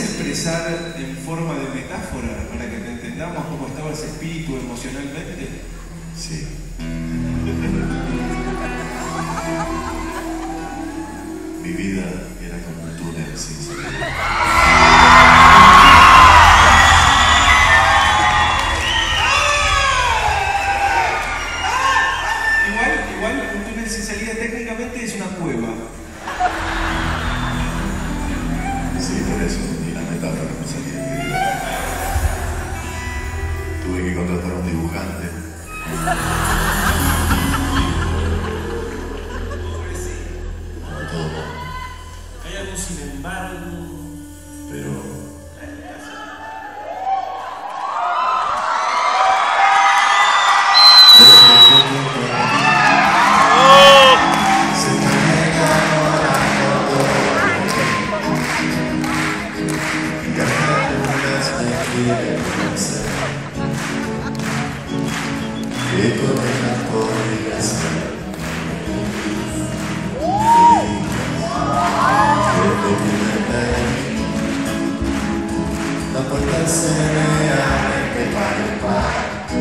expresar en forma de metáfora para que te entendamos cómo estaba ese espíritu emocionalmente? Sí. Mi vida era como un túnel sin salida. Igual un túnel sin salida técnicamente es una cueva. Sí, por eso, y la metáfora no salía de mi vida. Tuve que contratar a un dibujante. Como todo. Hay algo sin embargo. Pero que con ella podría ser desde que me perdí, la puerta se me abre de par en par,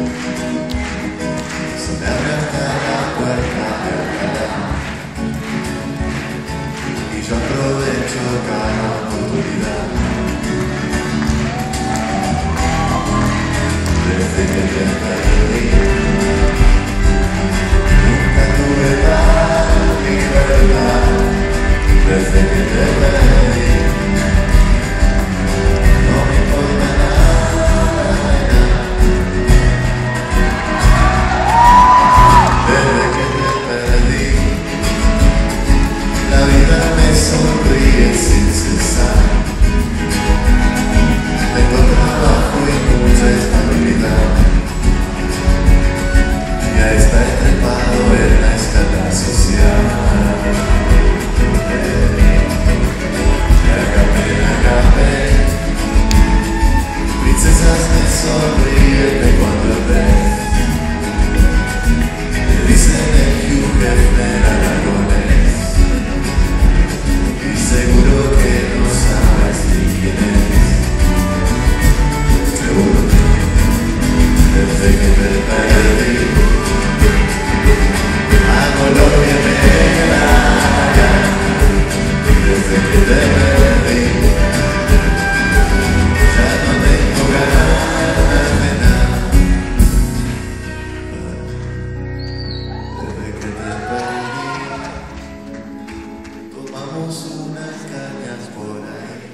se me abre hasta la puerta de Alcalá y yo aprovecho cada oportunidad. Desde que te perdí, nunca tuve tal libertad. Desde que te perdí, no me importa nada. Desde que te perdí, la vida me sonríe sin cesar. Tengo trabajo y mucha estabilidad. Ya está trepado en la escala social. La acabé. Princesas me sonríen de cuando ves. Me dicen el Hugh Hefner aragonés. Y seguro que no sabes ni quién es. Desde que te perdí, hago lo que me da. Desde que te perdí, ya no tengo ganas de nada. Desde que te perdí, tomamos unas cañas por ahí.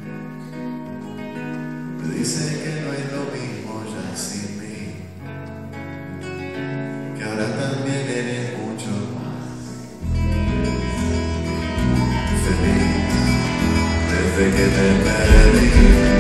Me dice que no es lo mismo ya sin mí, que ahora también eres mucho más feliz. Desde que te perdí,